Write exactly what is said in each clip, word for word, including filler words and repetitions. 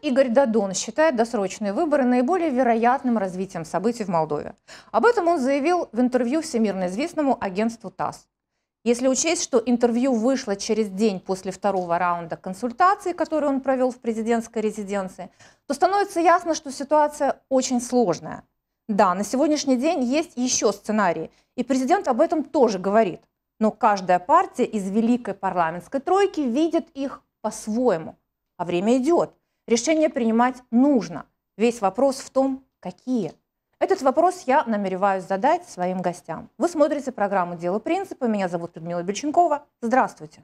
Игорь Додон считает досрочные выборы наиболее вероятным развитием событий в Молдове. Об этом он заявил в интервью всемирно известному агентству ТАСС. Если учесть, что интервью вышло через день после второго раунда консультаций, который он провел в президентской резиденции, то становится ясно, что ситуация очень сложная. Да, на сегодняшний день есть еще сценарии, и президент об этом тоже говорит. Но каждая партия из великой парламентской тройки видит их по-своему. А время идет. Решение принимать нужно. Весь вопрос в том, какие. Этот вопрос я намереваюсь задать своим гостям. Вы смотрите программу «Дело принципа». Меня зовут Людмила Бельченкова. Здравствуйте.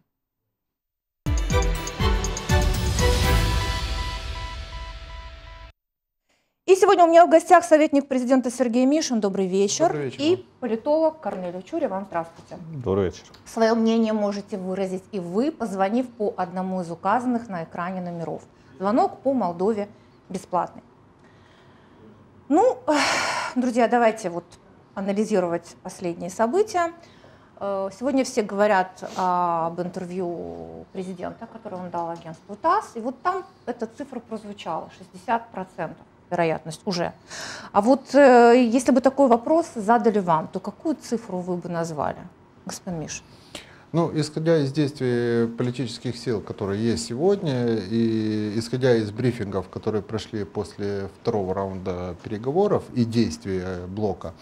И сегодня у меня в гостях советник президента Сергей Мишин. Добрый вечер. Добрый вечер. И политолог Корнелий Чуря. Вам здравствуйте. Добрый вечер. Свое мнение можете выразить и вы, позвонив по одному из указанных на экране номеров. Звонок по Молдове бесплатный. Ну, друзья, давайте вот анализировать последние события. Сегодня все говорят об интервью президента, которое он дал агентству ТАСС. И вот там эта цифра прозвучала, шестьдесят процентов вероятность уже. А вот если бы такой вопрос задали вам, то какую цифру вы бы назвали, господин Мишин? Ну, исходя из действий политических сил, которые есть сегодня, и исходя из брифингов, которые прошли после второго раунда переговоров и действий блока,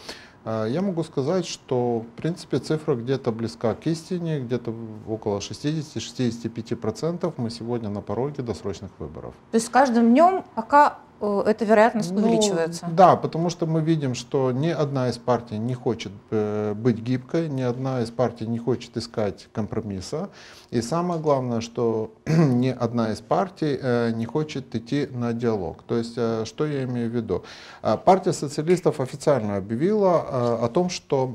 я могу сказать, что, в принципе, цифра где-то близка к истине, где-то около шестидесяти-шестидесяти пяти процентов мы сегодня на пороге досрочных выборов. То есть с каждым днем пока эта вероятность увеличивается? Ну, да, потому что мы видим, что ни одна из партий не хочет э, быть гибкой, ни одна из партий не хочет искать компромисса. И самое главное, что ни одна из партий э, не хочет идти на диалог. То есть, э, что я имею в виду? Э, партия социалистов официально объявила э, о том, что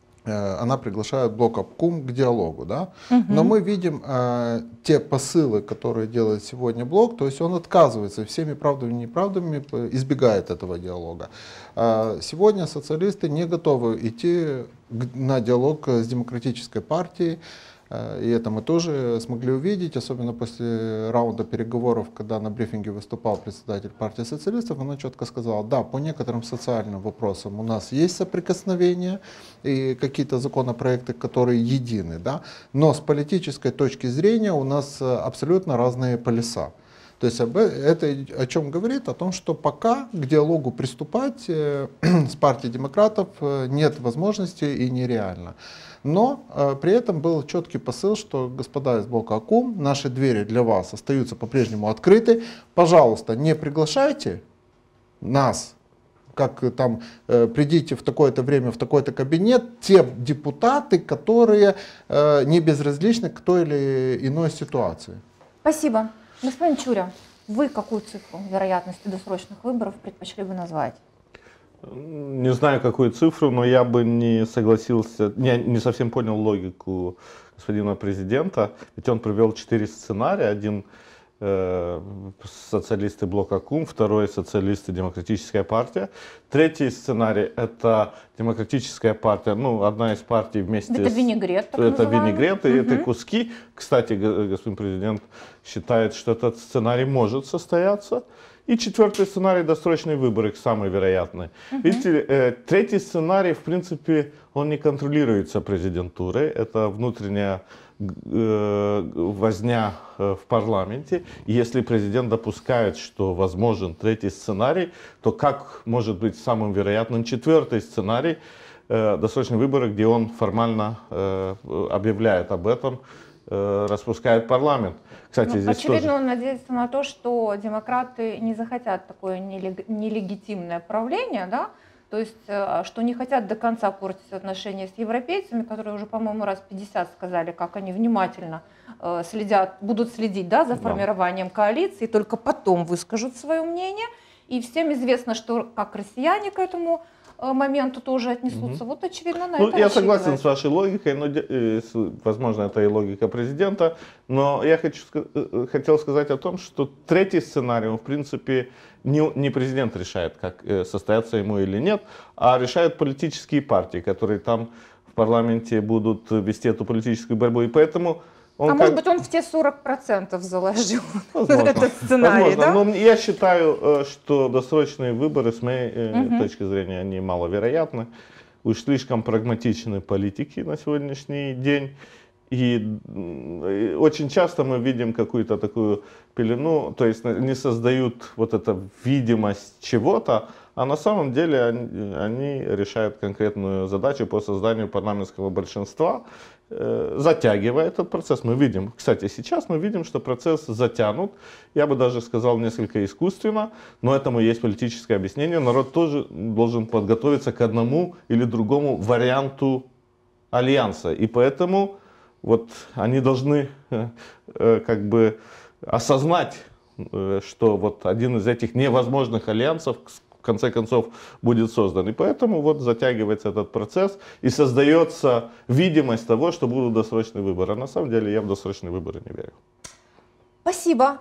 она приглашает блок обком к диалогу, да? Угу. Но мы видим э, те посылы, которые делает сегодня блок, то есть он отказывается всеми правдами и неправдами, избегает этого диалога. Э, сегодня социалисты не готовы идти на диалог с демократической партией, э, и это мы тоже смогли увидеть, особенно после раунда переговоров, когда на брифинге выступал председатель партии социалистов, она четко сказала: да, по некоторым социальным вопросам у нас есть соприкосновения и какие-то законопроекты, которые едины, да, но с политической точки зрения у нас абсолютно разные полюса. То есть это о чем говорит? О том, что пока к диалогу приступать э, с партией демократов нет возможности и нереально. Но э, при этом был четкий посыл, что, господа из блока АКУМ, наши двери для вас остаются по-прежнему открыты. Пожалуйста, не приглашайте нас, как там, э, придите в такое-то время в такой-то кабинет, те депутаты, которые э, не безразличны к той или иной ситуации. Спасибо. Господин Чуря, вы какую цифру вероятности досрочных выборов предпочли бы назвать? Не знаю, какую цифру, но я бы не согласился, не, не совсем понял логику господина президента. Ведь он привел четыре сценария. Один э, социалисты блока АКУМ, второй социалисты демократическая партия. Третий сценарий — это демократическая партия, ну, одна из партий вместе это с... винегрет, так Это называемый. винегрет, и угу. это куски. Кстати, господин президент считает, что этот сценарий может состояться. И четвертый сценарий — досрочные выборы, самый вероятный. Uh-huh. Видите, э, третий сценарий, в принципе, он не контролируется президентурой. Это внутренняя э, возня э, в парламенте. И если президент допускает, что возможен третий сценарий, то как может быть самым вероятным четвертый сценарий, э, досрочные выборы, где он формально э, объявляет об этом, э, распускает парламент. Кстати, ну, здесь очевидно, тоже... он надеется на то, что демократы не захотят такое нелегитимное правление, да? То есть, что не хотят до конца портить отношения с европейцами, которые уже, по-моему, раз пятьдесят сказали, как они внимательно следят, будут следить, да, за формированием коалиции, и только потом выскажут свое мнение. И всем известно, что как россияне к этому моменту тоже отнесутся. Угу. Вот, очевидно, на ну, это я согласен с вашей логикой, но, возможно, это и логика президента, но я хочу, хотел сказать о том, что третий сценарий, в принципе, не, не президент решает, как состояться ему или нет, а решают политические партии, которые там в парламенте будут вести эту политическую борьбу. И поэтому Он а как... может быть, он в те сорок процентов заложил Возможно. этот сценарий, Возможно. да? Но я считаю, что досрочные выборы, с моей Мгм. точки зрения, они маловероятны. Уж слишком прагматичны политики на сегодняшний день. И очень часто мы видим какую-то такую пелену, то есть не создают вот эту видимость чего-то, а на самом деле они, они решают конкретную задачу по созданию парламентского большинства, э, затягивая этот процесс. Мы видим, кстати, сейчас мы видим, что процесс затянут, я бы даже сказал несколько искусственно, но этому есть политическое объяснение. Народ тоже должен подготовиться к одному или другому варианту альянса, и поэтому вот они должны э, э, как бы осознать, э, что вот один из этих невозможных альянсов в конце концов будет создан. И поэтому вот затягивается этот процесс и создается видимость того, что будут досрочные выборы. А на самом деле я в досрочные выборы не верю. Спасибо.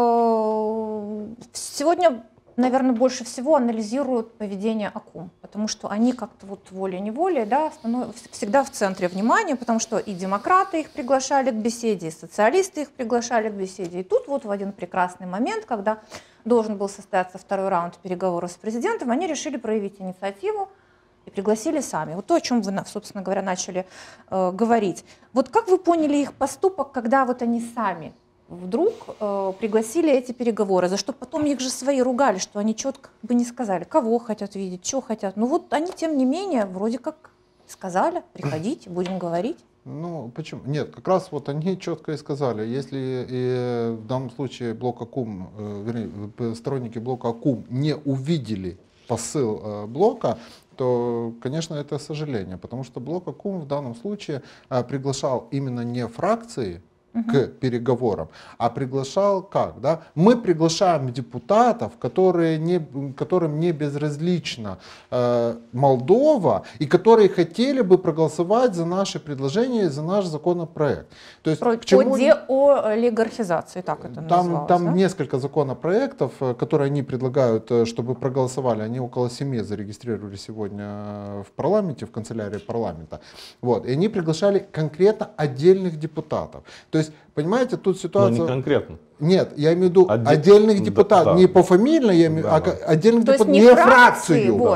Э, Сегодня, наверное, больше всего анализируют поведение АКУМ, потому что они как-то вот волей-неволей, да, становятся всегда в центре внимания, потому что и демократы их приглашали к беседе, и социалисты их приглашали к беседе. И тут вот в один прекрасный момент, когда должен был состояться второй раунд переговоров с президентом, они решили проявить инициативу и пригласили сами. Вот то, о чем вы, собственно говоря, начали э, говорить. Вот как вы поняли их поступок, когда вот они сами вдруг э, пригласили эти переговоры, за что потом их же свои ругали, что они четко бы не сказали, кого хотят видеть, что хотят. Ну вот они, тем не менее, вроде как сказали, приходите, будем говорить. Ну, почему? Нет, как раз вот они четко и сказали, если и в данном случае блок АКУМ, э, вернее, сторонники блока АКУМ не увидели посыл э, блока, то, конечно, это сожаление, потому что блок АКУМ в данном случае э, приглашал именно не фракции к переговорам, а приглашал как? Да? Мы приглашаем депутатов, которые не, которым не безразлична э, Молдова и которые хотели бы проголосовать за наши предложения, за наш законопроект. То есть, Про, к чему... по деолигархизации, так это Там, называлось, там да? несколько законопроектов, которые они предлагают, чтобы проголосовали. Они около семи зарегистрировали сегодня в парламенте, в канцелярии парламента. Вот. И они приглашали конкретно отдельных депутатов. То есть, понимаете, тут ситуация... Но не конкретно. Нет, я имею в виду Отде... отдельных депутатов, да, не да. пофамильно, я имею... Да, а да. отдельных То есть депутатов, не не фракции, фракцию. вот.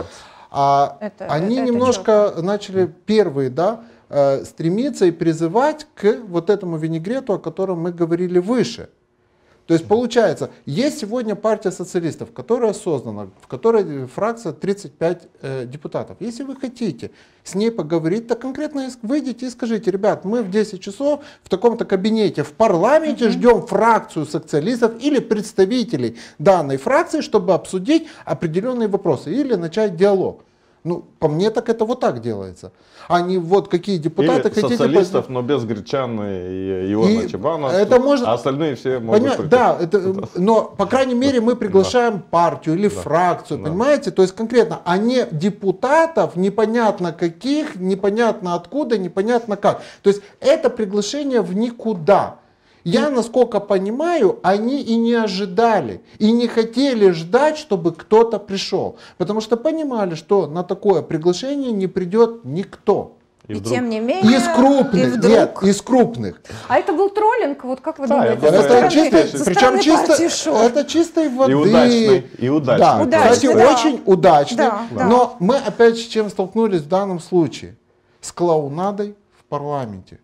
А Это- они это немножко начали первые, да, э, стремиться и призывать к вот этому винегрету, о котором мы говорили выше. То есть получается, есть сегодня партия социалистов, которая создана, в которой фракция тридцать пять э, депутатов. Если вы хотите с ней поговорить, то конкретно выйдите и скажите, ребят, мы в десять часов в таком-то кабинете в парламенте mm-hmm. ждем фракцию социалистов или представителей данной фракции, чтобы обсудить определенные вопросы или начать диалог. Ну, по мне так это вот так делается. А не вот какие депутаты Или хотите... социалистов, но без Гречан и Иона И Чабана, это можно- а остальные все могут Понимаете, прийти. да, это, но, по крайней мере, мы приглашаем партию или фракцию, Да. понимаете? То есть конкретно, а не депутатов непонятно каких, непонятно откуда, непонятно как. То есть это приглашение в никуда. Я, насколько понимаю, они и не ожидали, и не хотели ждать, чтобы кто-то пришел. Потому что понимали, что на такое приглашение не придет никто. И И, вдруг- тем не менее, Из и крупных, вдруг... нет, из крупных. А это был троллинг, вот как вы Да, думаете? я со думаю, стороны- Это чисто, со причем стороны чисто, партии Шор? это чистой воды. И удачный, и удачный. Да, Удачный, кстати, да. очень удачный. Да, да. Но мы опять с чем столкнулись в данном случае? С клоунадой в парламенте.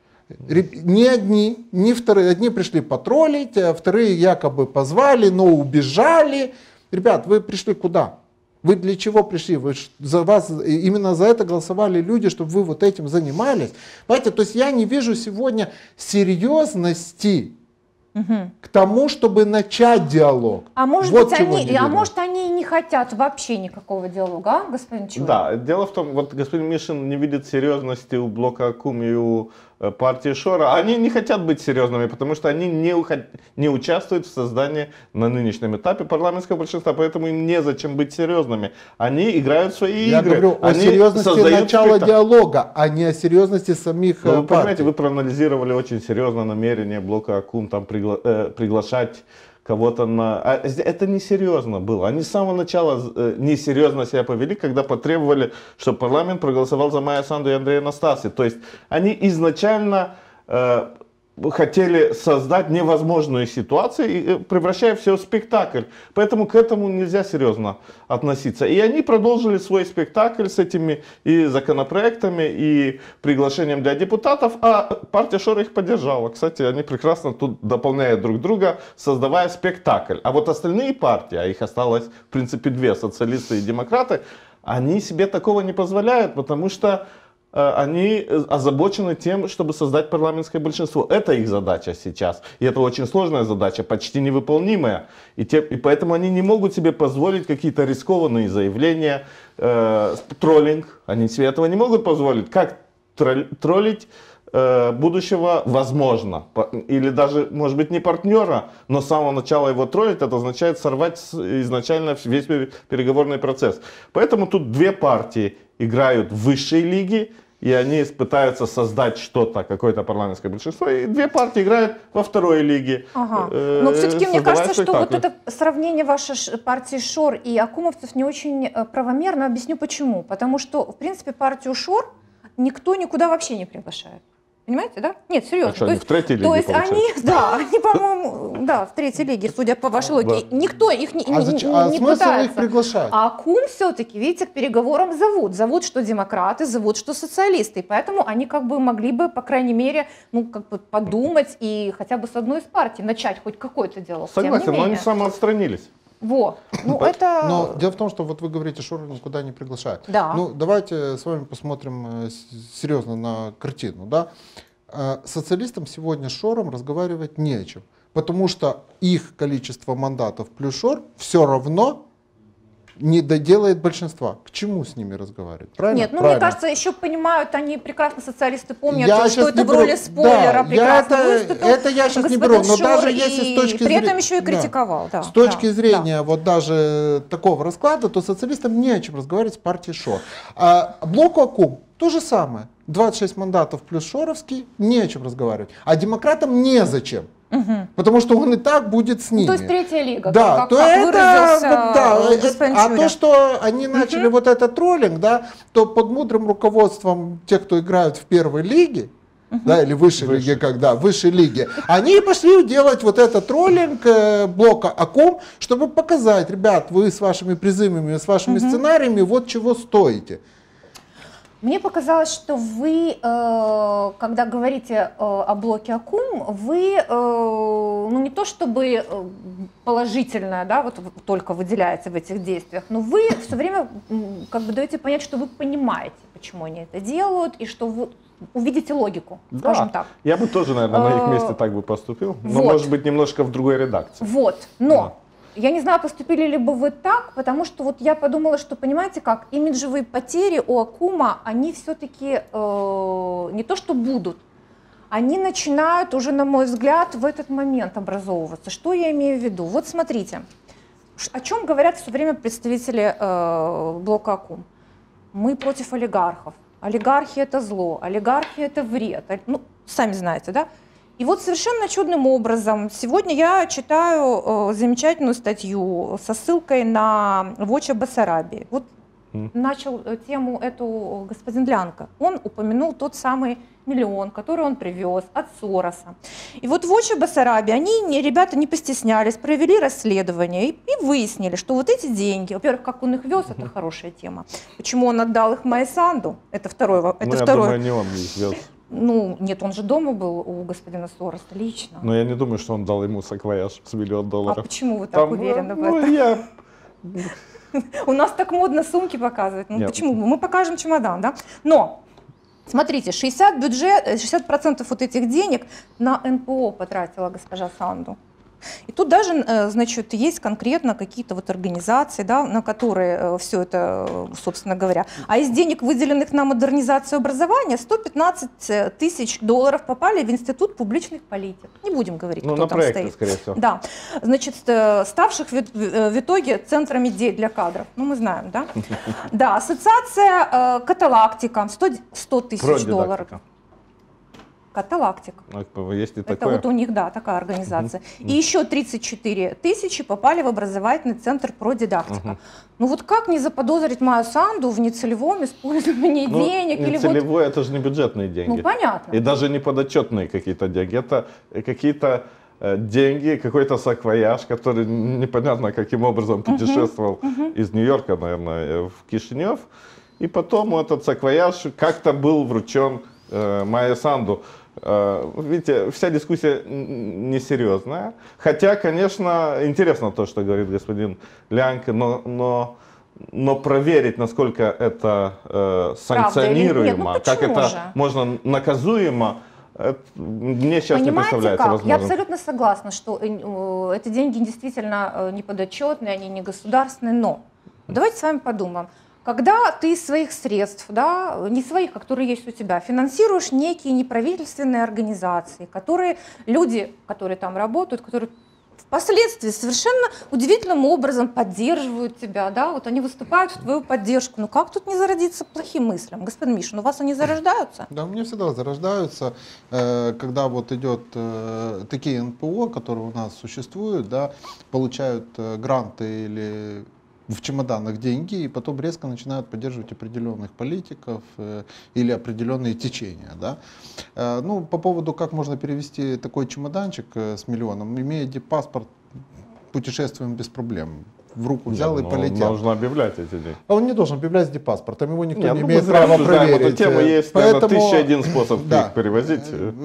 Ре- Ни одни, ни вторые. Одни пришли потроллить, а вторые якобы позвали, но убежали. Ребят, вы пришли куда? Вы для чего пришли? Вы ж- за вас, именно за это голосовали люди, чтобы вы вот этим занимались. Понимаете, то есть я не вижу сегодня серьезности Мгм. к тому, чтобы начать диалог. А может Вот быть, чего они, не а видно. может, они и не хотят вообще никакого диалога, а, господин Чурин? Да, дело в том, вот господин Мишин не видит серьезности у блока АКУМ и у э, партии Шора. Они не хотят быть серьезными, потому что они не, уход- не участвуют в создании на нынешнем этапе парламентского большинства, поэтому им незачем быть серьезными. Они играют в свои Я игры. говорю о Они серьезности создают начала спектакль. диалога, а не о серьезности самих Но э, вы понимаете, партий. вы проанализировали очень серьезно намерение блока АКУМ там пригла- э, приглашать кого-то на... А это несерьезно было. Они с самого начала э, несерьезно себя повели, когда потребовали, чтобы парламент проголосовал за Майю Санду и Андрея Настаси. То есть они изначально э, хотели создать невозможную ситуацию, превращая все в спектакль. Поэтому к этому нельзя серьезно относиться. И они продолжили свой спектакль с этими и законопроектами, и приглашением для депутатов, а партия Шор их поддержала. Кстати, они прекрасно тут дополняют друг друга, создавая спектакль. А вот остальные партии, а их осталось в принципе две, социалисты и демократы, они себе такого не позволяют, потому что они озабочены тем, чтобы создать парламентское большинство. Это их задача сейчас. И это очень сложная задача, почти невыполнимая. И, те, и поэтому они не могут себе позволить какие-то рискованные заявления, э, троллинг. Они себе этого не могут позволить. Как тролль, троллить э, будущего возможно. Или даже, может быть, не партнера, но с самого начала его троллить, это означает сорвать изначально весь переговорный процесс. Поэтому тут две партии играют в высшей лиге, и они пытаются создать что-то, какое-то парламентское большинство, и две партии играют во второй лиге. Ага. Э, Но все-таки мне кажется, спектакль. что вот это сравнение вашей партии Шор и акумовцев не очень правомерно. Объясню почему. Потому что, в принципе, партию Шор никто никуда вообще не приглашает. Понимаете, да? Нет, серьезно. А что, то они есть, в третьей лиге, то есть получается? они, да, они, по-моему, да, в третьей лиге, судя по вашей логике. Да. Никто их не, А, не, зачем, не, а не смысл пытается. их приглашать? А Акум все-таки, видите, к переговорам зовут. Зовут, что демократы, зовут, что социалисты. И поэтому они как бы могли бы, по крайней мере, ну, как бы подумать и хотя бы с одной из партий начать хоть какой-то диалог. Согласен, но они самоотстранились. Во, ну это... Но дело в том, что вот вы говорите, Шор никуда не приглашают. Да. Ну, давайте с вами посмотрим э, с- серьезно на картину, да. Э, Социалистам сегодня с Шором разговаривать не о чем, потому что их количество мандатов плюс Шор все равно не доделает большинства. К чему с ними разговаривать? Правильно? Нет, ну Правильно. мне кажется, еще понимают, они прекрасно, социалисты помнят, Я что щас это не в беру- роли спойлера да, прекрасно я это- выступил это я щас не господин беру, но Шор, даже и если с точки при этом зрения- еще и да. критиковал. Да, С точки да, зрения вот даже такого расклада, то социалистам не о чем разговаривать с партией Шор. А блоку Акум то же самое. двадцать шесть мандатов плюс Шоровский, не о чем разговаривать. А демократам незачем. Мгм. Потому что он и так будет с Ну, ними. то есть третья лига, Да, как, то как это, выразился вот, да, э, это- господин а Чуря. то, что они начали вот этот троллинг, да, то под мудрым руководством тех, кто играют в первой лиге, да, или высшей Выше. лиге, когда, высшей лиге, они пошли делать вот этот троллинг э, блока Акум, чтобы показать, ребят, вы с вашими призывами, с вашими сценариями, вот чего стоите. Мне показалось, что вы, э, когда говорите э, о блоке Акум, вы, э, ну не то чтобы э, положительное, да, вот в- только выделяете в этих действиях, но вы все время м, как бы даете понять, что вы понимаете, почему они это делают, и что вы увидите логику, скажем Да. так. Я бы тоже, наверное, на их Э, месте так бы поступил, но вот. может быть немножко в другой редакции. Вот, но я не знаю, поступили ли бы вы так, потому что вот я подумала, что, понимаете как, имиджевые потери у Акума, они все-таки э, не то что будут, они начинают уже, на мой взгляд, в этот момент образовываться. Что я имею в виду? Вот смотрите, ш- о чем говорят все время представители э, блока Акум. Мы против олигархов. Олигархи это зло, олигархи это вред. О- Ну, сами знаете, да? И вот совершенно чудным образом сегодня я читаю э, замечательную статью со ссылкой на Воча Басарабии. Вот М. начал э, тему эту господин Лянка. Он упомянул тот самый миллион, который он привез от Сороса. И вот в Воча Басарабии они, не, ребята, не постеснялись, провели расследование и, и выяснили, что вот эти деньги, во-первых, как он их вез, это хорошая тема. Почему он отдал их Майсанду? Это второй, во- это Ну, я второй. думаю, не он их вез. Ну, нет, он же дома был у господина Сороса лично. Но я не думаю, что он дал ему саквояж с миллион А долларов. почему вы так Там, уверены в ну, этом? я... У нас так модно сумки показывать. Ну Нет. почему? Мы покажем чемодан, да? Но, смотрите, шестьдесят бюджет, шестьдесят процентов вот этих денег на эн пэ о потратила госпожа Санду. И тут даже, э, значит, есть конкретно какие-то вот организации, да, на которые все это, э, собственно говоря. А из денег, выделенных на модернизацию образования, сто пятнадцать тысяч долларов попали в Институт публичных политик. Не будем говорить, Ну, кто на там проекты, стоит. скорее всего. Да, значит, э, ставших в, в- в итоге центром идей для кадров. Ну, мы знаем, да? Да, ассоциация э, Каталактика, сто, сто тысяч долларов. Продидактика. Каталактик. Есть и Это такое. вот у них, да, такая организация. И еще тридцать четыре тысячи попали в образовательный центр «Продидактика». Мгм. Ну вот как не заподозрить Майю Санду в нецелевом использовании Ну, денег? Или вот... нецелевое, это же не бюджетные деньги. Ну понятно. И даже не подотчетные какие-то деньги. Это какие-то э, деньги, какой-то саквояж, который непонятно каким образом путешествовал из Нью-Йорка, наверное, в Кишинев. И потом этот саквояж как-то был вручен э, Майе Санду. Э, видите, вся дискуссия несерьезная. Хотя, конечно, интересно то, что говорит господин Лянька, но, но, но проверить, насколько это э, санкционируемо, Нет, ну как это же? можно наказуемо, это мне сейчас не Понимаете представляется как? возможным. Я абсолютно согласна, что э, э, эти деньги действительно э, не подотчетные, они не государственные, но давайте с вами подумаем. Когда ты из своих средств, да, не своих, которые есть у тебя, финансируешь некие неправительственные организации, которые люди, которые там работают, которые впоследствии совершенно удивительным образом поддерживают тебя, да, вот они выступают в твою поддержку. Ну как тут не зародиться плохим мыслям? Господин Мишин, у вас они зарождаются? Да, у меня всегда зарождаются, э, когда вот идет э, такие эн пэ о, которые у нас существуют, да, получают э, гранты или в чемоданах деньги, и потом резко начинают поддерживать определенных политиков э, или определенные течения. Да? Э, ну, по поводу, как можно перевести такой чемоданчик э, с миллионом, имея диппаспорт, путешествуем без проблем. В руку взял Нет, и но полетел. Он должен объявлять эти деньги. А он не должен объявлять с диппаспортом, его никто Нет, не ну, имеет мы зря права обсуждаем проверить. эту тему, есть, Поэтому, наверное, тысяча один способ да, их перевозить.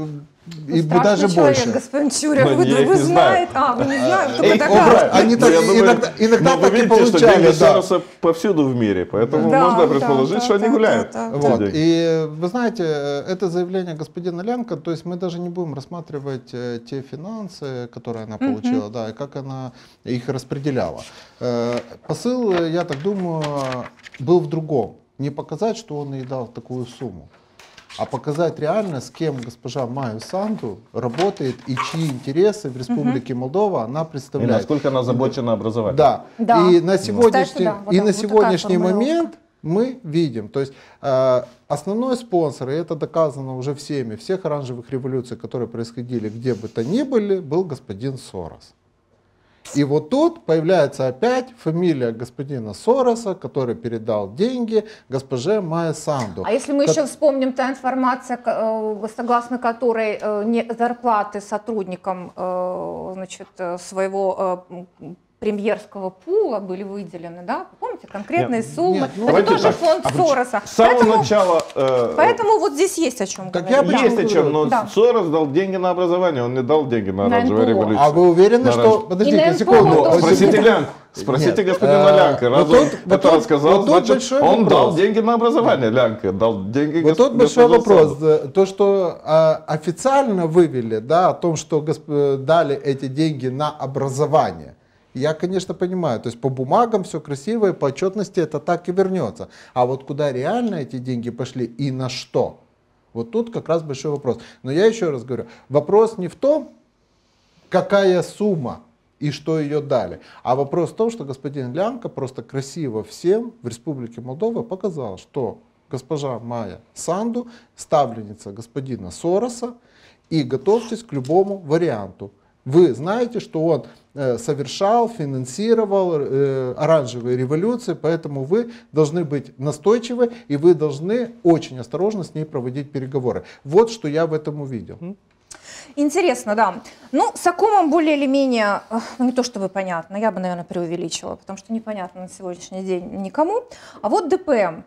И Страшный даже человек, больше. господин Чуря, Но вы, я их вы не знаю. знаете, а, вы не знаете, Эй, только образ- догадываетесь. они так- Я думаю, иногда- иногда но так вы и видите, что получали, деньги да. Сороса повсюду в мире, поэтому Да, можно да, предположить, да, что они да, гуляют. да, да. эти Вот. деньги. И вы знаете, это заявление господина Лянка, то есть мы даже не будем рассматривать э, те финансы, которые она получила, да, и как она их распределяла. Э, Посыл, э, я так думаю, был в другом. Не показать, что он ей дал такую сумму, а показать реально, с кем госпожа Майя Санду работает и чьи интересы в Республике Молдова она И представляет. насколько она озабочена образованием. Да. Да. И на сегодняшний, Кстати, да, вот и так, на вот такая сегодняшний формулировка. момент мы видим, то есть э, основной спонсор, и это доказано уже всеми, всех оранжевых революций, которые происходили где бы то ни были, был господин Сорос. И вот тут появляется опять фамилия господина Сороса, который передал деньги госпоже Майе Санду. А если мы Как- еще вспомним та информация, к- э, согласно которой э, не- зарплаты сотрудникам э, значит, э, своего э, м, премьерского пула были выделены, да? Помните, конкретные Нет, суммы. нет, ну, Это давайте тоже так. фонд А почему- Сороса. С самого Поэтому, начала... э, поэтому вот здесь есть о чем Так говорить. я Да. Есть о чем, но Да. Сорос дал деньги на образование, он не дал деньги на На оранжевую эн пэ о. революцию. А вы уверены, На что... оранж- И Подождите на эн пэ о секунду. он а, должен Спросите Нет. Лянка. Спросите Нет. господина Э, Лянка. Раз вот он тут- вот это тут- рассказал, вот тут значит, большой он дал вопрос. деньги на образование. Лянка дал деньги Вот гос- тут большой госпоже вопрос. Санду. То, что а, официально вывели, да, о том, что госп- дали эти деньги на образование, я, конечно, понимаю. То есть по бумагам все красиво, и по отчетности это так и вернется. А вот куда реально эти деньги пошли и на что? Вот тут как раз большой вопрос. Но я еще раз говорю, вопрос не в том, какая сумма и что ее дали. А вопрос в том, что господин Лянка просто красиво всем в Республике Молдова показал, что госпожа Майя Санду ставленница господина Сороса, и готовьтесь к любому варианту. Вы знаете, что он э, совершал, финансировал э, оранжевые революции, поэтому вы должны быть настойчивы, и вы должны очень осторожно с ней проводить переговоры. Вот что я в этом увидел. Интересно, да. Ну, с Акумом более или менее, э, ну не то чтобы понятно, я бы, наверное, преувеличила, потому что непонятно на сегодняшний день никому. А вот дэ пэ эм.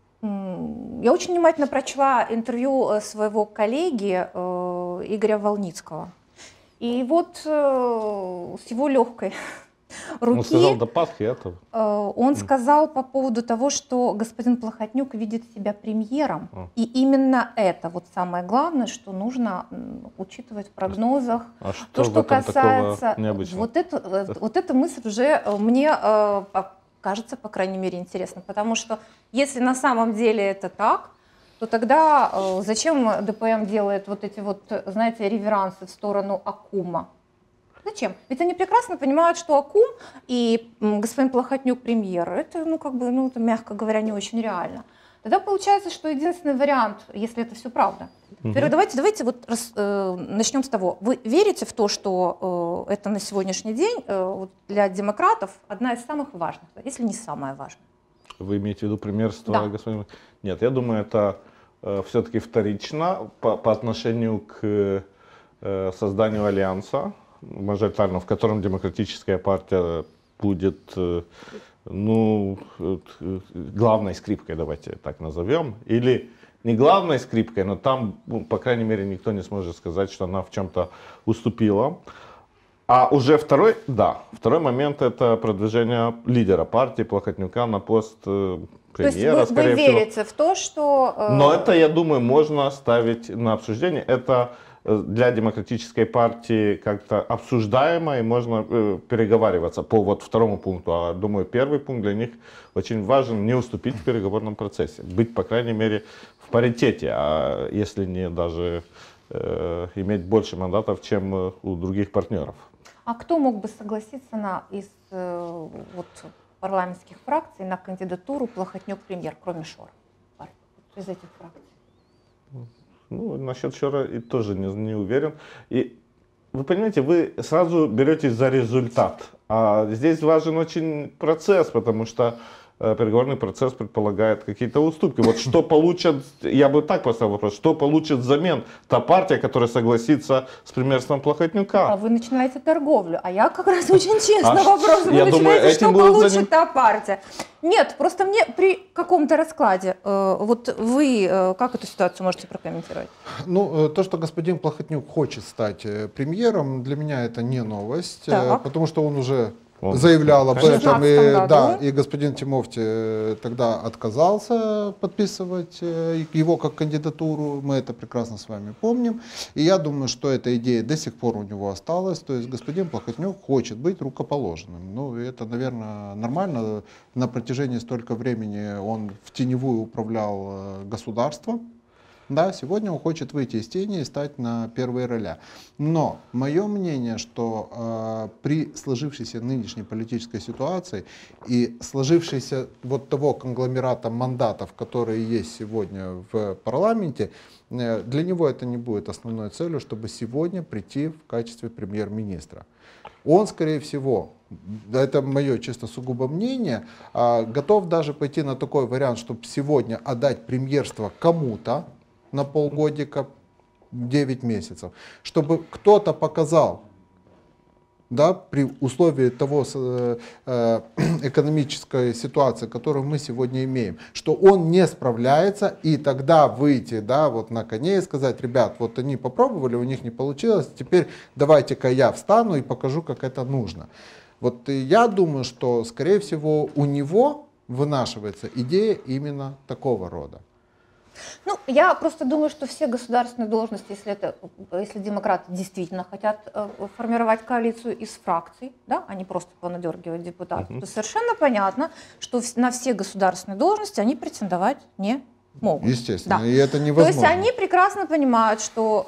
М, Я очень внимательно прочла интервью э, своего коллеги э, Игоря Волницкого. И вот э, с его легкой Он сказал, руки до Пасхи этого. э, он сказал по поводу того, что господин Плохотнюк видит себя премьером. А. И именно это вот самое главное, что нужно м, учитывать в прогнозах. А что, То, в что этом касается... такого необычного? Вот, это, э, вот эта мысль уже э, мне э, по- кажется, по крайней мере, интересна. Потому что если на самом деле это так, то тогда э, зачем дэ пэ эм делает вот эти вот, э, знаете, реверансы в сторону Акума? Зачем? Ведь они прекрасно понимают, что Акум и м, господин Плохотнюк премьер, это, ну, как бы, ну, это, мягко говоря, не очень реально. Тогда получается, что единственный вариант, если это все правда. Мгм. Теперь давайте, давайте вот рас- э, начнем с того. Вы верите в то, что э, это на сегодняшний день э, вот для демократов одна из самых важных, если не самая важная? Вы имеете в виду премьерство, Да. господин? Нет, я думаю, это э, все-таки вторично по, по отношению к э, созданию альянса мажоритарного, в котором демократическая партия будет, э, ну, э, главной скрипкой, давайте так назовем, или не главной скрипкой, но там, ну, по крайней мере, никто не сможет сказать, что она в чем-то уступила. А уже второй, да, второй момент — это продвижение лидера партии Плохотнюка на пост э, То есть премьера, вы, вы скорее всего. верите в то, что... э, Но это, я думаю, можно ставить на обсуждение. Это э, для демократической партии как-то обсуждаемо, и можно э, переговариваться по вот второму пункту. А думаю, первый пункт для них очень важен — не уступить в переговорном процессе. Быть, по крайней мере, в паритете, а если не даже э, иметь больше мандатов, чем э, у других партнеров. А кто мог бы согласиться на, из э, вот, парламентских фракций на кандидатуру Плохотнюк-премьер, кроме Шора? Вот из этих фракций. Ну, насчет Шора и тоже не, не уверен. И вы понимаете, вы сразу беретесь за результат. А здесь важен очень процесс, потому что э, переговорный процесс предполагает какие-то уступки. Вот что получат, я бы так поставил вопрос, что получит взамен та партия, которая согласится с премьерством Плохотнюка? А вы начинаете торговлю, а я как раз очень честно А вопрос. Вы я начинаете, думаю, этим что будут получит заним- та партия. Нет, просто мне при каком-то раскладе, э, вот вы э, как эту ситуацию можете прокомментировать? Ну, э, то, что господин Плохотнюк хочет стать э, премьером, для меня это не новость, э, Так. потому что он уже Он заявлял об в этом, и, шестнадцатом году. да, и господин Тимофти э, тогда отказался подписывать э, его как кандидатуру, мы это прекрасно с вами помним, и я думаю, что эта идея до сих пор у него осталась, то есть господин Плохотнюк хочет быть рукоположенным, ну, и это, наверное, нормально, на протяжении столько времени он в теневую управлял э, государством. Да, сегодня он хочет выйти из тени и стать на первые роля. Но мое мнение, что э, при сложившейся нынешней политической ситуации и сложившейся вот того конгломерата мандатов, которые есть сегодня в парламенте, э, для него это не будет основной целью, чтобы сегодня прийти в качестве премьер-министра. Он, скорее всего, это мое чисто сугубо мнение, э, готов даже пойти на такой вариант, чтобы сегодня отдать премьерство кому-то, на полгодика, девять месяцев, чтобы кто-то показал, да, при условии того э, э, экономической ситуации, которую мы сегодня имеем, что он не справляется, и тогда выйти, да, вот на коне и сказать: ребят, вот они попробовали, у них не получилось, теперь давайте-ка я встану и покажу, как это нужно. Вот я думаю, что, скорее всего, у него вынашивается идея именно такого рода. Ну, я просто думаю, что все государственные должности, если, это, если демократы действительно хотят э, формировать коалицию из фракций, да, а не просто понадергивать депутатов, Мгм. то совершенно понятно, что вс- на все государственные должности они претендовать не могут. Естественно, Да. и это То невозможно. есть они прекрасно понимают,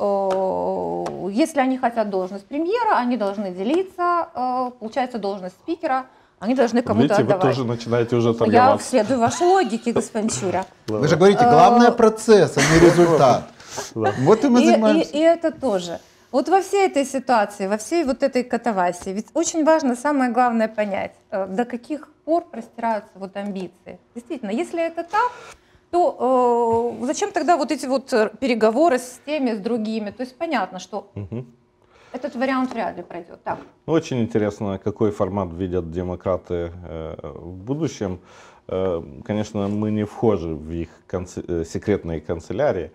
что э, если они хотят должность премьера, они должны делиться, э, получается должность спикера, они должны кому-то Видите, вы отдавать. тоже начинаете уже Я торговаться. следую вашей логике, господин Чуря. Вы же говорите, главное процесс, а не результат. Да. Вот и мы И, и, занимаемся. и это тоже. Вот во всей этой ситуации, во всей вот этой катавасии, ведь очень важно самое главное понять, э, до каких пор простираются вот амбиции. Действительно, если это так, то э, зачем тогда вот эти вот э, переговоры с теми, с другими? То есть понятно, что Мгм. этот вариант вряд ли пройдет. Так. Очень интересно, какой формат видят демократы э, в будущем. Э, конечно, мы не вхожи в их канц- э, секретные канцелярии,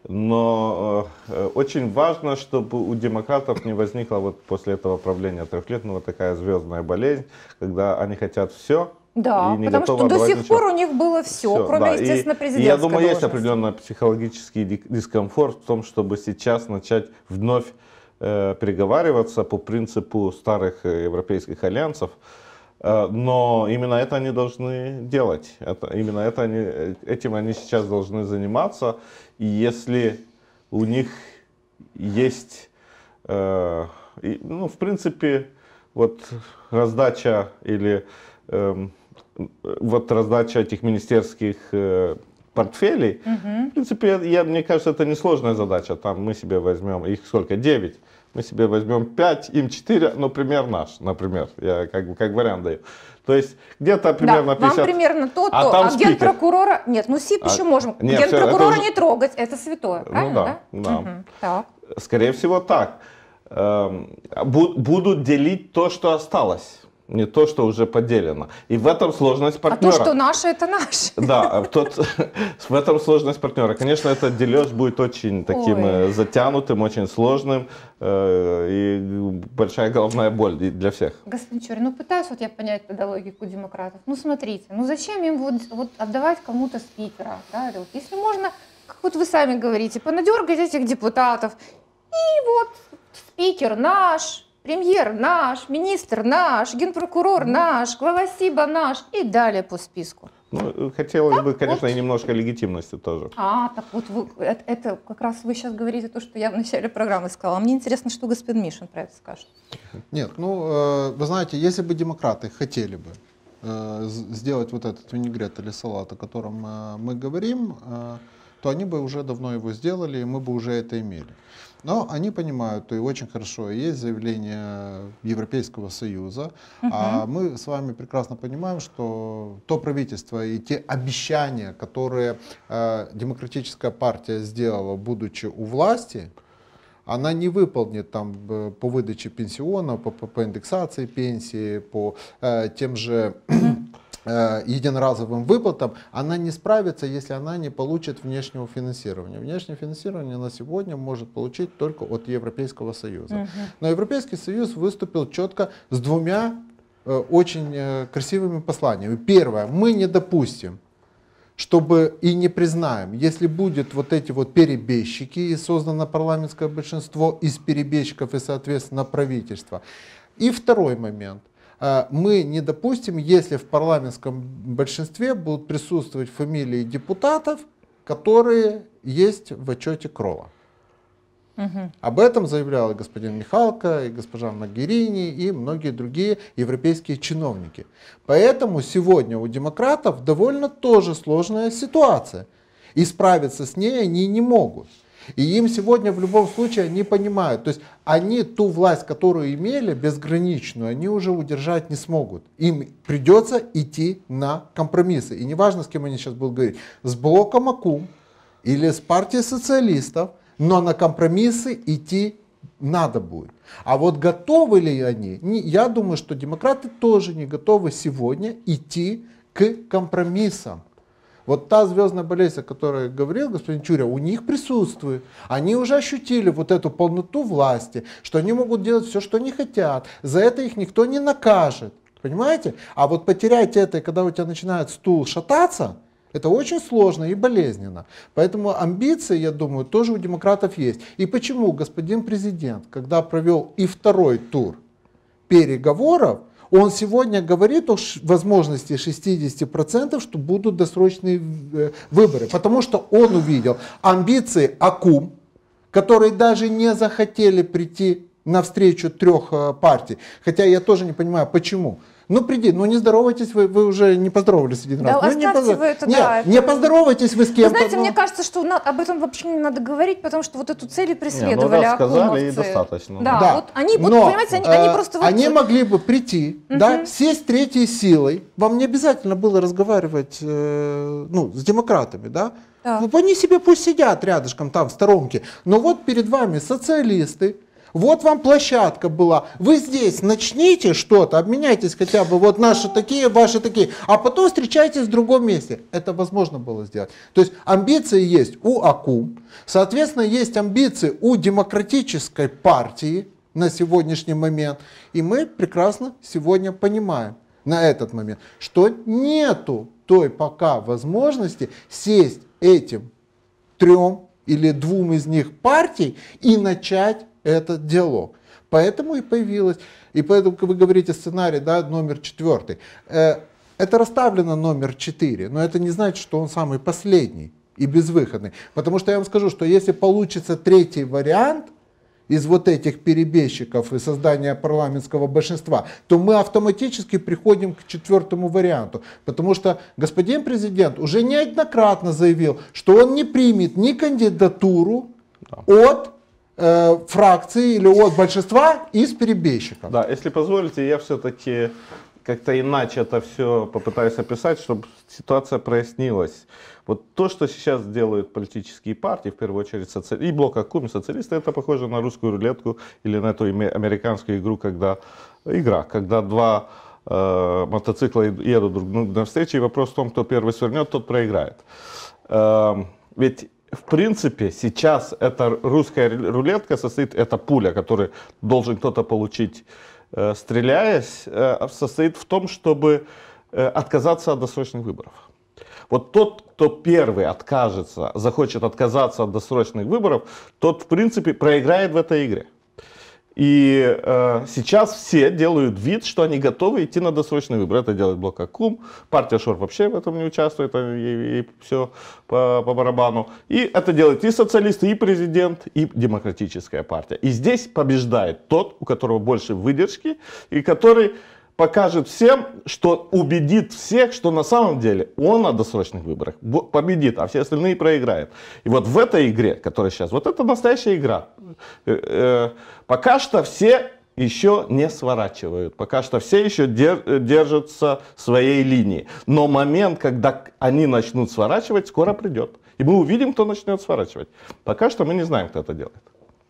но э, очень важно, чтобы у демократов не возникла вот после этого правления трехлетнего такая звездная болезнь, когда они хотят все. Да, И не потому что готовы до отдавать сих ничего. пор у них было все, Всё, кроме, да. И- естественно, и президентской я думаю, есть должности. определенный психологический дик- дискомфорт в том, чтобы сейчас начать вновь э, переговариваться по принципу старых э, европейских альянсов. Э, но именно это они должны делать. Это, именно это они, э, этим они сейчас должны заниматься. И если у них есть, э, и, ну, в принципе, вот раздача или эм, вот раздача этих министерских э, портфелей. Мгм. В принципе, я, я- мне кажется, это несложная задача. Там мы себе возьмем, их сколько, девять. Мы себе возьмем пять, им четыре, но пример наш, например. Я как, бы- как вариант даю. То есть где-то примерно Да, пятьдесят. вам примерно то, А то. там А спикер. генпрокурора... Нет, ну СИП А, еще можем. нет, всё, Генпрокурора это уже- не трогать, это святое. Ну Правильно, да, да. Мгм. Так. Скорее всего, так. Эм, бу- Будут делить то, что осталось, не то, что уже поделено. И в этом сложность А партнера. то, что наше, это наше. Да, а тот, в этом сложность партнера. Конечно, этот дележ будет очень таким Ой. э, затянутым, очень сложным. э, И большая головная боль и для всех. Господин Чурин, ну пытаюсь вот я понять педагогику демократов. Ну смотрите, ну зачем им вот, вот отдавать кому-то спикера? Да? Или вот если можно, как вот вы сами говорите, понадергать этих депутатов. И вот спикер наш, премьер наш, министр наш, генпрокурор наш, глава СИБа наш и далее по списку. Ну, хотелось бы, конечно, и немножко легитимности тоже. А, так вот вы, это, это как раз вы сейчас говорите то, что я в начале программы сказала. А мне интересно, что господин Мишин про это скажет. Нет, ну, э, вы знаете, если бы демократы хотели бы э, з- сделать вот этот винегрет или салат, о котором э, мы говорим, э, то они бы уже давно его сделали, и мы бы уже это имели. Но они понимают, и очень хорошо, есть заявление Европейского Союза, а мы с вами прекрасно понимаем, что то правительство и те обещания, которые э, Демократическая партия сделала, будучи у власти, она не выполнит там э, по выдаче пенсионов, по, по, по индексации пенсии, по э, тем же э, единоразовым выплатам, она не справится, если она не получит внешнего финансирования. Внешнее финансирование на сегодня может получить только от Европейского Союза. Но Европейский Союз выступил четко с двумя э, очень э, красивыми посланиями. Первое, мы не допустим, чтобы и не признаем, если будет вот эти вот перебежчики, и создано парламентское большинство из перебежчиков и, соответственно, правительство. И второй момент. э, Мы не допустим, если в парламентском большинстве будут присутствовать фамилии депутатов, которые есть в отчете Кролла. Об этом заявлял и господин Михалко, и госпожа Могерини, и многие другие европейские чиновники. Поэтому сегодня у демократов довольно тоже сложная ситуация. И справиться с ней они не могут. И им сегодня в любом случае они понимают, то есть они ту власть, которую имели, безграничную, они уже удержать не смогут. Им придется идти на компромиссы. И неважно, с кем они сейчас будут говорить, с блоком АКУМ или с партией социалистов, но на компромиссы идти надо будет. А вот готовы ли они? Не, я думаю, что демократы тоже не готовы сегодня идти к компромиссам. Вот та звездная болезнь, о которой говорил господин Чуря, у них присутствует. Они уже ощутили вот эту полноту власти, что они могут делать все, что они хотят. За это их никто не накажет. Понимаете? А вот потерять это, когда у тебя начинает стул шататься, это очень сложно и болезненно. Поэтому амбиции, я думаю, тоже у демократов есть. И почему господин президент, когда провел и второй тур переговоров, он сегодня говорит о ш- возможности шестьдесят процентов, что будут досрочные э, выборы. Потому что он увидел амбиции АКУМ, которые даже не захотели прийти навстречу трех э, партий. Хотя я тоже не понимаю, почему. Ну приди, ну не здоровайтесь, вы, вы уже не поздоровались один Да, раз. Ну, не, оставьте поздор- вы это, Нет, да, не это- поздоровайтесь вы с Вы кем-то. знаете, ну. мне кажется, что на- об этом вообще не надо говорить, потому что вот эту цель и Не, ну, преследовали раз сказали, акумовцы. и достаточно. Да, Да, вот они, вот, но, понимаете, они, э, они просто вот... они могли бы прийти, да, сесть третьей силой. Вам не обязательно было разговаривать э, ну, с демократами, да? Да. Ну, они себе пусть сидят рядышком там в сторонке. Но вот перед вами социалисты. Вот вам площадка была. Вы здесь начните что-то, обменяйтесь хотя бы вот наши такие, ваши такие, а потом встречайтесь в другом месте. Это возможно было сделать. То есть амбиции есть у АКУ, соответственно, есть амбиции у демократической партии на сегодняшний момент. И мы прекрасно сегодня понимаем на этот момент, что нету той пока возможности сесть этим трем или двум из них партий и начать этот диалог. Поэтому и появилось, и поэтому вы говорите сценарий, да, номер четвертый. Э, это расставлено номер четыре, но это не значит, что он самый последний и безвыходный. Потому что я вам скажу, что если получится третий вариант, из вот этих перебежчиков и создания парламентского большинства, то мы автоматически приходим к четвертому варианту. Потому что господин президент уже неоднократно заявил, что он не примет ни кандидатуру от э, фракции или от большинства из перебежчиков. Да, если позволите, я все-таки как-то иначе это все попытаюсь описать, чтобы ситуация прояснилась. Вот то, что сейчас делают политические партии, в первую очередь соци... и блок Акум, и социалисты, это похоже на русскую рулетку или на эту американскую игру, когда игра, когда два э, мотоцикла едут друг другу навстречу, и вопрос в том, кто первый свернет, тот проиграет. Э, ведь в принципе сейчас эта русская рулетка состоит, это пуля, которую должен кто-то получить, э, стреляясь, э, состоит в том, чтобы э, отказаться от досрочных выборов. Вот тот, кто первый откажется, захочет отказаться от досрочных выборов, тот, в принципе, проиграет в этой игре. И э, сейчас все делают вид, что они готовы идти на досрочные выборы. Это делает блок Акум, партия Шор вообще в этом не участвует, ей, ей все по, по барабану. И это делают и социалисты, и президент, и демократическая партия. И здесь побеждает тот, у которого больше выдержки, и который покажет всем, что убедит всех, что на самом деле он на досрочных выборах победит, а все остальные проиграют. И вот в этой игре, которая сейчас, вот это настоящая игра. Пока что все еще не сворачивают, пока что все еще держатся своей линии. Но момент, когда они начнут сворачивать, скоро придет. И мы увидим, кто начнет сворачивать. Пока что мы не знаем, кто это делает.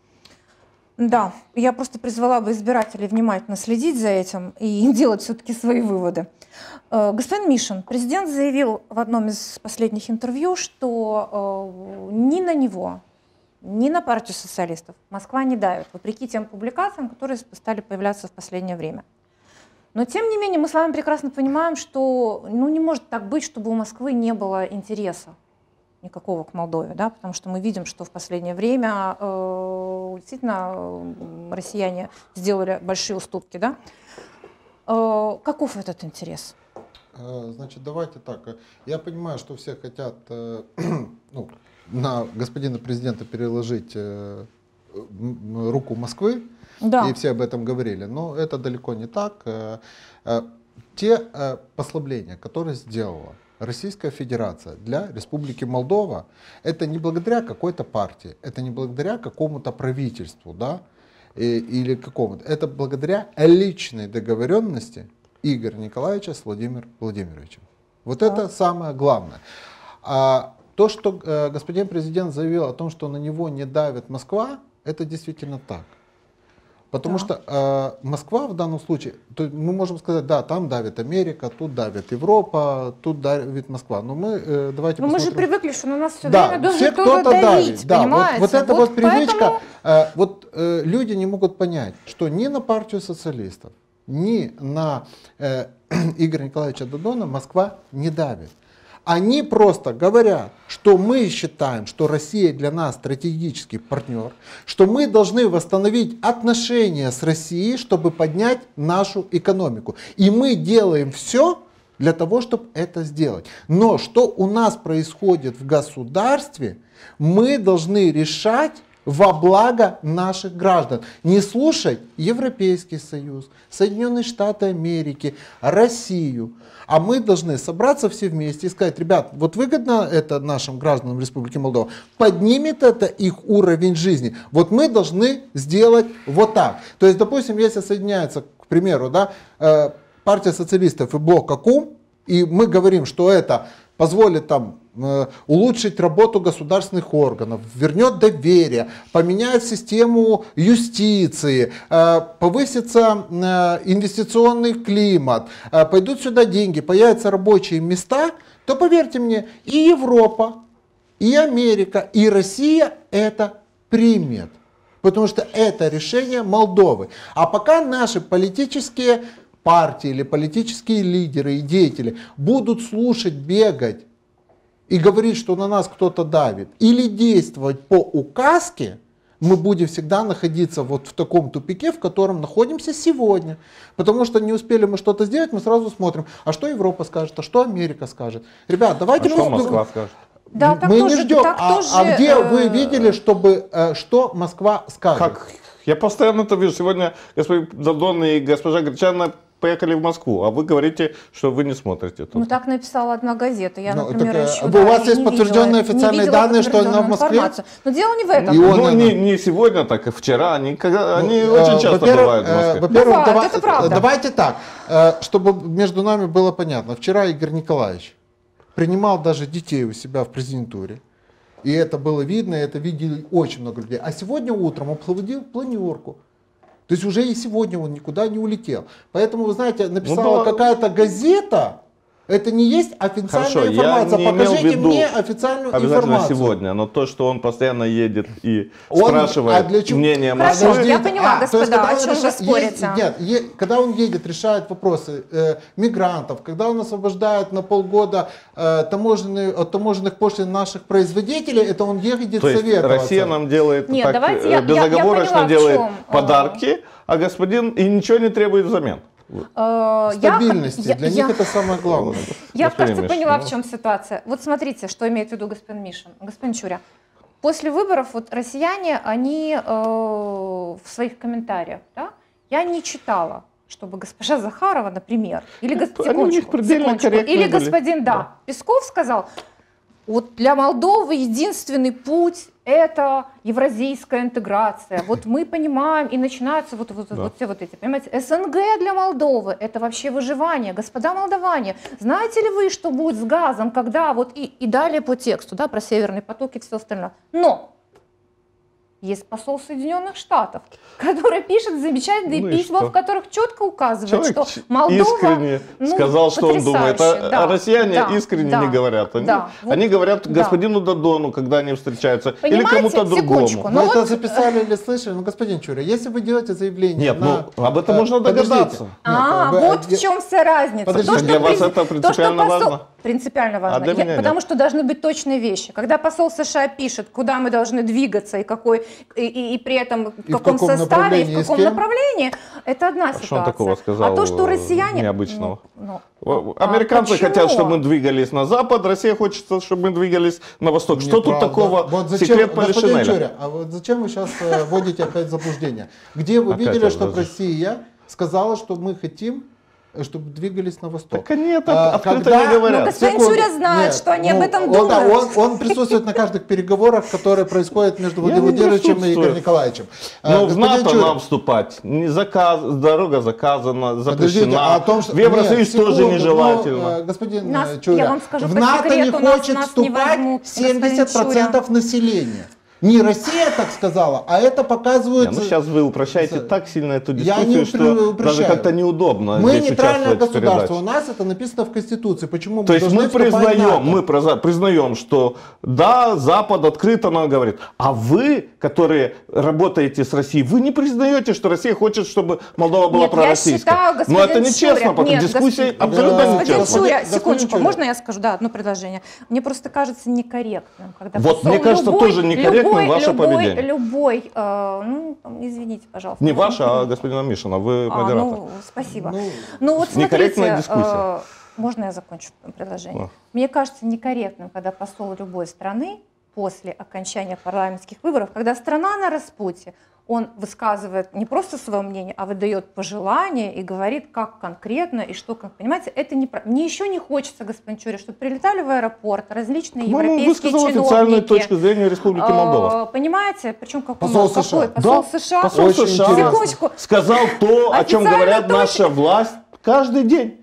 Да, я просто призвала бы избирателей внимательно следить за этим и делать все-таки свои выводы. Господин Мишин, президент заявил в одном из последних интервью, что ни на него, ни на партию социалистов Москва не давит, вопреки тем публикациям, которые стали появляться в последнее время. Но тем не менее мы с вами прекрасно понимаем, что ну, не может так быть, чтобы у Москвы не было интереса никакого к Молдове, да, потому что мы видим, что в последнее время э, действительно э, россияне сделали большие уступки, да. Э, каков этот интерес? Значит, давайте так. Я понимаю, что все хотят э, ну, на господина президента переложить э, руку Москвы, да. И все об этом говорили, но это далеко не так. Э, э, те э, послабления, которые сделала Российская Федерация для Республики Молдова, это не благодаря какой-то партии, это не благодаря какому-то правительству, да, и, или какому-то, это благодаря личной договоренности Игоря Николаевича с Владимиром Владимировичем. Вот да. Это самое главное. А то, что э, господин президент заявил о том, что на него не давит Москва, это действительно так. Потому да. что э, Москва в данном случае, то мы можем сказать, да, там давит Америка, тут давит Европа, тут давит Москва. Но мы э, давайте Но посмотрим. мы же привыкли, что на нас все да, время должен все кто-то давить, давит. Да, понимаете? Вот, вот эта вот, вот привычка, поэтому... э, вот э, люди не могут понять, что ни на партию социалистов, ни на э, Игоря Николаевича Додона Москва не давит. Они просто говорят, что мы считаем, что Россия для нас стратегический партнер, что мы должны восстановить отношения с Россией, чтобы поднять нашу экономику. И мы делаем все для того, чтобы это сделать. Но что у нас происходит в государстве, мы должны решать во благо наших граждан. Не слушать Европейский Союз, Соединенные Штаты Америки, Россию. А мы должны собраться все вместе и сказать, ребят, вот выгодно это нашим гражданам Республики Молдова, поднимет это их уровень жизни. Вот мы должны сделать вот так. То есть, допустим, если соединяется, к примеру, да, партия социалистов и блок Акум, и мы говорим, что это позволит там улучшить работу государственных органов, вернет доверие, поменяет систему юстиции, повысится инвестиционный климат, пойдут сюда деньги, появятся рабочие места, то поверьте мне, и Европа, и Америка, и Россия это примет. Потому что это решение Молдовы. А пока наши политические партии или политические лидеры и деятели будут слушать, бегать, и говорить, что на нас кто-то давит, или действовать по указке, мы будем всегда находиться вот в таком тупике, в котором находимся сегодня. Потому что не успели мы что-то сделать, мы сразу смотрим, а что Европа скажет, а что Америка скажет. Ребят, давайте... А что Москва скажет? Да, так мы тоже, не ждем. так А, тоже, а где э, вы видели, чтобы э, что Москва скажет? Как? Я постоянно это вижу. Сегодня господин Дадон и госпожа Гречана поехали в Москву, а вы говорите, что вы не смотрите тут. Ну так написала одна газета. Я, Ну, например, так, еще у да, вас не есть видела- подтвержденные не официальные видела данные, что она в подтвержденную Москве? информацию. Но дело не в этом. И он, ну, она- не, не сегодня, так и вчера. Они, когда, они Ну, очень э, часто во-первых, бывают в э, Москве. Во-первых, Бывает, дава- это правда. давайте так, э, чтобы между нами было понятно. Вчера Игорь Николаевич принимал даже детей у себя в президентуре. И это было видно, и это видели очень много людей. А сегодня утром он проводил планерку. То есть уже и сегодня он никуда не улетел. Поэтому, вы знаете, написала Ну, да. какая-то газета, это не есть официальная Хорошо, я информация. не имел в Покажите виду мне официальную обязательно информацию. сегодня, но то, что он постоянно едет и Он- спрашивает а для чего- мнение Хорошо, Москвы. я поняла, то есть, господа, когда о он чем вы реша- спорите? есть- нет, е- когда он едет, решает вопросы э, мигрантов, когда он освобождает на полгода э, таможенные, от таможенных пошлин наших производителей, это он едет То есть советоваться. Россия нам делает Нет, так, давайте э, я- я- я безоговорочно поняла, в делает чем, э, подарки, а господин и ничего не требует взамен. Э, я- Стабильности, я- для я- них это самое главное. Я, Господин кажется, Мишин, поняла, ну. в чем ситуация. Вот смотрите, что имеет в виду господин Мишин. Господин Чуря, после выборов вот россияне, они э, в своих комментариях, да, я не читала, чтобы госпожа Захарова, например, или, гос- Ну, они у них секундочку, предельно секундочку, корректные или были. господин, да, Да. Песков сказал, вот для Молдовы единственный путь – это евразийская интеграция. Вот мы понимаем, и начинаются вот, вот, Да. вот все вот эти, понимаете, СНГ для Молдовы – это вообще выживание. Господа молдаване, знаете ли вы, что будет с газом, когда вот и, и далее по тексту, да, про Северный поток и все остальное. Но есть посол Соединенных Штатов, который пишет замечательные Ну и письма, что? в которых четко указывает, Человек что Молдова искренне ну, сказал, что он думает. А, потрясающе, да, а россияне да, искренне да, не говорят. Они, да, вот, они говорят да. господину Дадону, когда они встречаются, или Понимаете, кому-то другому. секундочку, Вы Ну это вот- записали или слышали? Ну, господин Чуря, если вы делаете заявление Нет, на... ну, об этом э, можно подождите. догадаться. Нет, А, вы- вот э, в чем вся разница. Подождите, для вас презид- это принципиально посол- важно? Принципиально важно. А для Я- меня потому нет. что должны быть точные вещи. Когда посол США пишет, куда мы должны двигаться и какой и, и- и при этом в И в каком каком составе, и направлении, в и с каком кем? направлении, это одна А что ситуация. он такого сказал, а то, что э, россияне необычного? Ну, ну, Американцы а почему? хотят, чтобы мы двигались на запад, Россия хочет, чтобы мы двигались на восток. Что тут Неправда. такого? Вот зачем, Секрет господин Полишинеля. Чуря, а вот зачем вы сейчас э, вводите опять в заблуждение? Где вы Опять видели, я что даже- Россия сказала, что мы хотим, э, чтобы двигались на восток? Так они это А, открыто когда- не говорят. Ну, господин Секунду. Чуря знает, Нет, что они ну, об этом он, да, думают. он, он присутствует на каждых переговорах, которые происходят между Я не Владимиром Владимировичем и присутствую. Игорем Николаевичем. А, Но в господин НАТО Чуря, нам вступать. Не заказ, дорога заказана, подождите, запрещена. а о том, что- В Евросоюз нет, тоже секунду, нежелательно. но, э, господин Нас- э, Чуря, я вам скажу в по НАТО не секрету, нас- хочет нас не вступать возьмут, семьдесят процентов населения. Не Россия так сказала, а это показывает... Не, ну сейчас вы упрощаете За- так сильно эту Я дискуссию, не что упре- упрощаю. даже как-то неудобно Мы здесь нейтральное участвовать в государство, у передаче. нас это написано в Конституции. Почему То есть должны мы вступать в НАТО? признаем, мы проза- признаем, что да, Запад открыто нам говорит, а вы, которые работаете с Россией, вы не признаете, что Россия хочет, чтобы Молдова была Нет, я пророссийская. считаю, господин Но это нечестно, Чуря, пока нет, дискуссия гос- абсолютно Да, Господин нечестна. Чуря, Чуря, господин секундочку, Чуря. можно я скажу? Да, одно предложение. Мне просто кажется некорректным, когда Вот, посол мне кажется, любой- тоже некорректным любой, ваше любой, поведение. Любой, э, ну, там, извините, пожалуйста. Не ну, ваша, а господина Мишина, вы а, модератор. ну, спасибо. Ну, Ну, вот смотрите, некорректная дискуссия. э, можно я закончу предложение? А. Мне кажется некорректным, когда посол любой страны после окончания парламентских выборов, когда страна на распутье, он высказывает не просто свое мнение, а выдает пожелания и говорит, как конкретно и что, как понимаете, это не про- Мне еще не хочется, господин Чуря, чтобы прилетали в аэропорт различные Мама европейские высказала официальную чиновники. точку зрения Республики Молдова. Э, Понимаете, причем как у Посол нас, какой? США. Посол Да, США? посол Очень США интересно. Секундочку. сказал то, о чем Официально говорят точно. наша власть каждый день.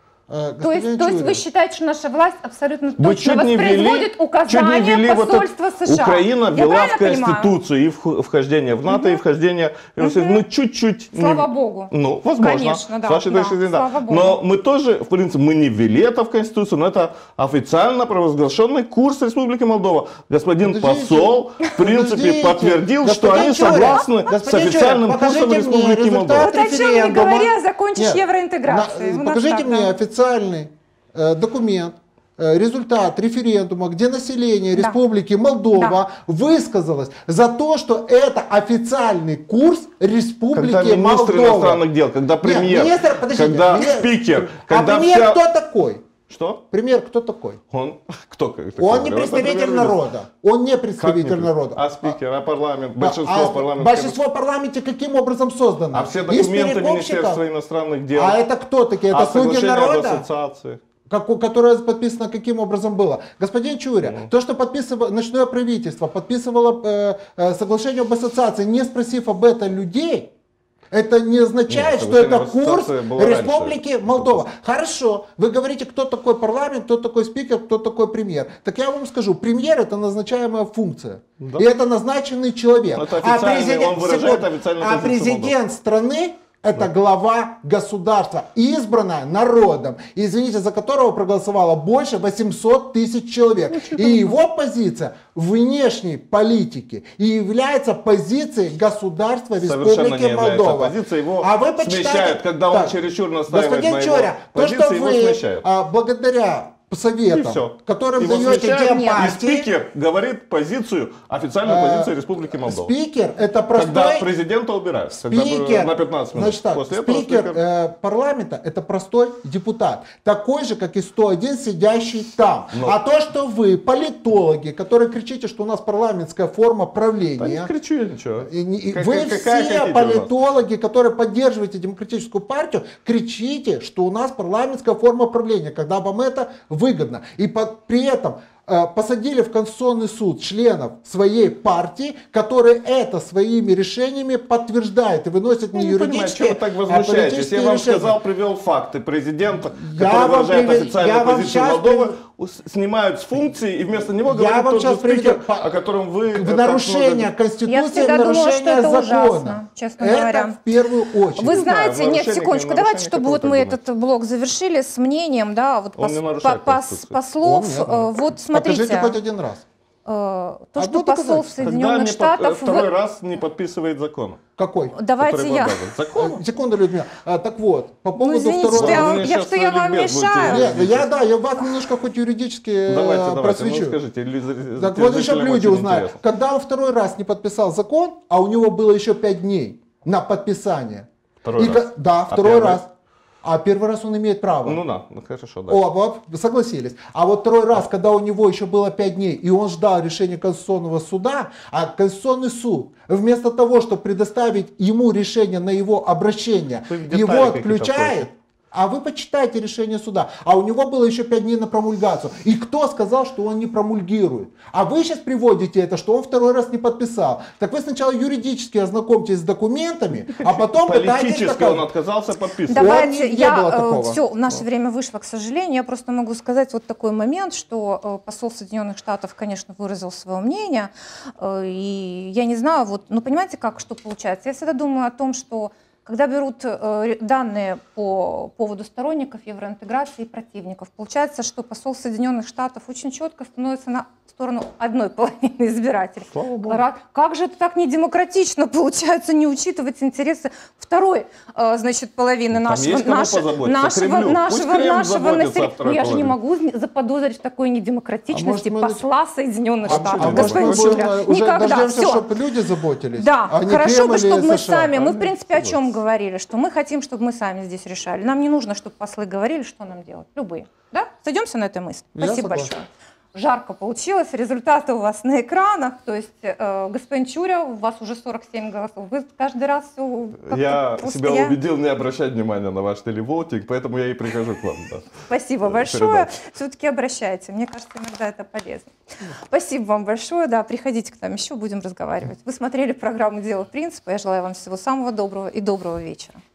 э, То есть, господин то есть Чуря, вы считаете, что наша власть абсолютно Мы точно чуть не ввели, воспроизводит чуть не указания ввели вот посольства это- США? Украина Я ввела в правильно понимаю? Конституцию и вх- вхождение в НАТО, и вхождение в Евросоюз. Мы чуть-чуть... не- Слава богу. Ну, возможно, Конечно, да, с вашей да, точки зрения, да. слава богу. Но мы тоже, в принципе, мы не ввели это в Конституцию, но это официально провозглашенный курс Республики Молдова. Господин Подождите, посол, в принципе, подождите. подтвердил, что Господин они Чуря, согласны с господин официальным Чуря, курсом покажите мне Республики результат Молдова. Вот о чем не референдума. говоря, закончишь Нет, евроинтеграцию. на- У нас покажите так, мне да. официальный э, документ, э, результат референдума, где население Да. Республики Молдова высказалось за то, что это официальный курс Республики Когда министр Молдова. иностранных дел, когда Нет, премьер, министр, подождите, когда мини- спикер, А когда премьер вся... кто такой? Что? Премьер кто такой? Он кто? Такой? Он не Это представитель премьер-министр. народа. Он не Как представитель не народа. А спикер, а парламент, А- большинство а парламента. большинство в парламенте каким образом создано? А все Из документы перекупщиков? Министерства иностранных дел. А это кто такие? Это а слуги соглашение об народа? ассоциации. Как, у- которое подписано каким образом было. Господин Чуря, Ну. то, что подписывало ночное правительство, подписывало э, э, соглашение об ассоциации, не спросив об этом людей, это не означает, Нет, что соглашение это об курс ассоциации было Республики раньше. Молдова. Хорошо, вы говорите, кто такой парламент, кто такой спикер, кто такой премьер. Так я вам скажу, премьер это назначаемая функция. Да. И это назначенный человек. Ну, это официальный, он выражает секунду, официальную а позицию президент страны это глава государства, избранная народом, извините, за которого проголосовало больше восьмисот тысяч человек. И его позиция внешней политики и является позицией государства Совершенно Республики не является Молдова. оппозицией. Его А вы почитайте- смещают, когда он Так, чересчур настаивает господин на Чуря, его то, позиции, что его вы смещают. а, благодаря И советам, все. которым Его даете смещают, и демпартии, спикер говорит позицию, официальную э, позицию Республики Молдова. спикер это простой... Когда президента убирают. Когда Спикер, на пятнадцать минут. значит так, После этого спикер спикер... э, парламента это простой депутат, такой же, как и сто один сидящий там. Но- А то, что вы, политологи, которые кричите, что у нас парламентская форма Да не правления, кричу я ничего. и не- и Как- вы какая все хотите у нас? политологи, которые поддерживаете демократическую партию, кричите, что у нас парламентская форма правления, когда вам это выгодно. И по- при этом э, посадили в Конституционный суд членов своей партии, которые это своими решениями подтверждают и выносят Я не не понимаю, юридические, что вы так а возмущаетесь. политические Я вам решения. сказал, привел факты. Президента, Я который вам выражает привел- официальную я вам позицию сейчас Молдовы, привел- ус- снимают с функции, и вместо него Я говорит вам тот же сейчас приведу спикер, по- о котором вы... э, В так нарушение много- Конституции, Я в всегда думала, нарушение что это закона. ужасно, честно это говоря. в первую очередь. Вы Не знаю, знаете, нет, нарушение, секундочку, не давайте, нарушение, чтобы как вот вы мы так этот блок завершили с мнением, да, вот Он пос- не нарушает по- пос- Конституцию. послов, Он нет. э, вот смотрите, Покажите хоть один раз. э, то, Одно что посол доказательство. Когда Соединенных не под- Штатов... второй вы- раз не подписывает закон. Какой? Давайте который я... обязан. Закон. А, Секунду, Людмила. А, так вот, по Ну, поводу извините, второго... что я, Вы вам- мне я, щас что я вам ликбез будете мешаю. Нет, я да, я вас немножко хоть юридически э, Давайте, давайте, просвечу. ну скажите. ли- Так вот еще зрителям люди очень узнают. интересно. Когда он второй раз не подписал закон, а у него было еще пять дней на подписание. Второй И раз. ка- Да, А второй первый? раз. А первый раз он имеет право. Ну да, ну хорошо, да. О, вот, согласились. А вот второй раз, когда у него еще было пять дней, и он ждал решения Конституционного суда, а Конституционный суд, вместо того, чтобы предоставить ему решение на его обращение, Вы в детали его какие-то отключает, входите. а вы почитайте решение суда. А у него было еще пять дней на промульгацию. И кто сказал, что он не промульгирует? А вы сейчас приводите это, что он второй раз не подписал. Так вы сначала юридически ознакомьтесь с документами, а потом пытайтесь Политически доказать. он отказался подписывать. Давайте, не- не я, было такого. все, наше время вышло, к сожалению. Я просто могу сказать вот такой момент, что э, посол Соединенных Штатов, конечно, выразил свое мнение. э, И я не знаю, вот, ну понимаете, как, что получается? Я всегда думаю о том, что когда берут э, данные по поводу сторонников евроинтеграции и противников, получается, что посол Соединенных Штатов очень четко становится на сторону одной половины избирателей. Слава богу. Ра- Как же это так недемократично получается не учитывать интересы второй, э, значит, половины Там нашего, есть кому нашего, позаботиться? нашего, Кремлю. Пусть нашего, Кремль нашего заботится о населения. второй Ну, я же не половине. могу заподозрить в такой недемократичности А может, мы- посла Соединенных А, Штатов. а может, господин мы Чуря. будем, уже Никогда. дождемся, Все. чтобы люди заботились? Да, а не хорошо Кремль бы, и чтобы мы США. сами, мы в правильно? принципе о чем Согласен. говорили, что мы хотим, чтобы мы сами здесь решали. Нам не нужно, чтобы послы говорили, что нам делать. Любые. Да? Сойдемся на этой мысли. Я Спасибо согласен. большое. Жарко получилось, результаты у вас на экранах, то есть, э, господин Чуря, у вас уже сорок семь голосов, вы каждый раз все Я себя убедил не обращать внимания на ваш телевотинг, поэтому я и прихожу к вам. Да. Спасибо Э, большое, передать. все-таки обращайте, мне кажется, иногда это полезно. Спасибо вам большое, да, приходите к нам еще, будем разговаривать. Вы смотрели программу «Дело принципа», я желаю вам всего самого доброго и доброго вечера.